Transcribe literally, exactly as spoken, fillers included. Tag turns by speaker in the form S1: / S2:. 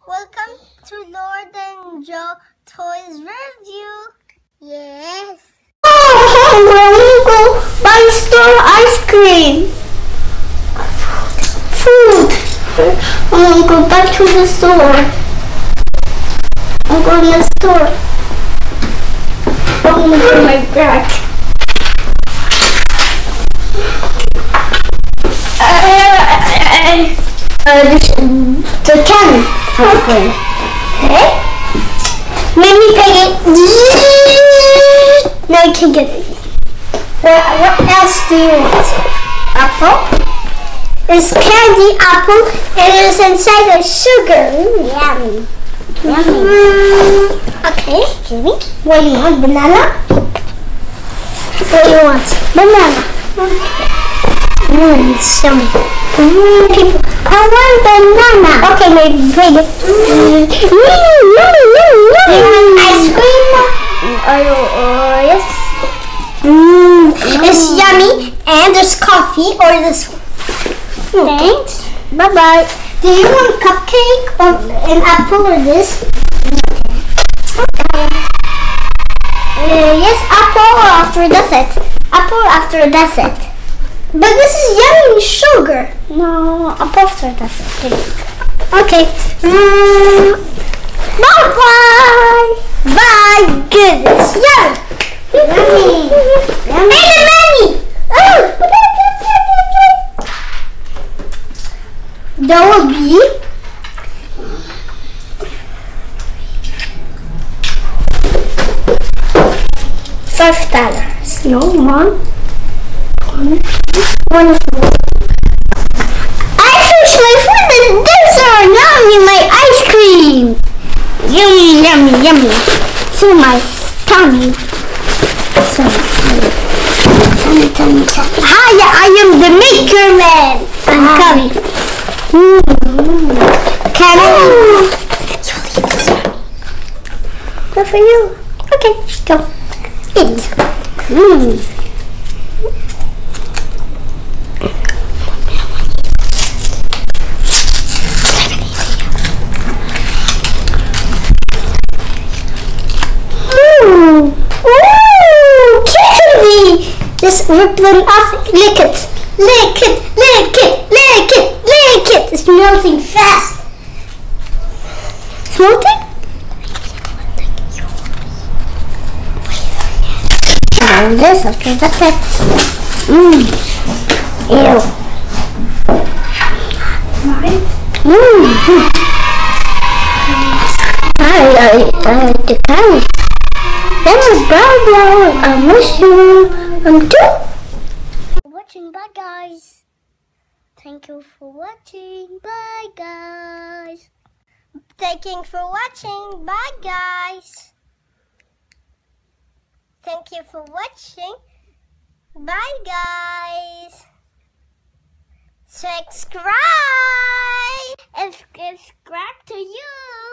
S1: Welcome to Lord and Joe Toys Review. Yes. Oh, we're gonna go buy store ice cream. Food. I'm gonna go back to the store. I'm going to the store. I'm gonna go my back. Uh, uh, this, the can ice cream. Okay? Let me pick it. Now you can get it. What, what else do you want? Apple? It's candy apple and it's inside of sugar. Ooh, yummy. Yummy. Mm, okay, give me. What do you want? Banana? What do you want? Banana. Okay. Mmm, it's yummy. Mm, people, I want banana. Okay, maybe bring it. Mm, yummy, yummy, yummy. Do you want ice cream? Oh, uh, yes. Mmm, mm. It's yummy. And there's coffee or this one. Mm, thanks. Bye bye. Do you want cupcake or an apple or this? Okay. Uh, yes, apple after that's it. Apple after that's it. But this is yummy sugar. No, apple after that's it. Okay. Mm, bye bye. Bye. Goodness. Yum. Yummy. Yummy. Hey, the money. Oh. That will be five dollars. No, Mom. One. I finished my food and these are yummy, my ice cream. Yummy, yummy, yummy. So my tummy. So tummy, tummy, tummy. Hi, I am the maker man. I'm ah. coming. Mm. Can I? Good for you. Okay, go. Eat. Mm. Ooh. Ooh, candy. Just rip them off. Lick it. Lick it. Lick it. Lick it. Lick it. It's melting fast. It's melting? And this, okay, that's it. Mmm. Ew. Mmm. I, I, I like the candy. That was brown, brown. I miss you. I'm too. Watching, bye guys. Thank you for watching. Bye guys. Thank you for watching. Bye guys. Thank you for watching. Bye guys. Subscribe and subscribe to you.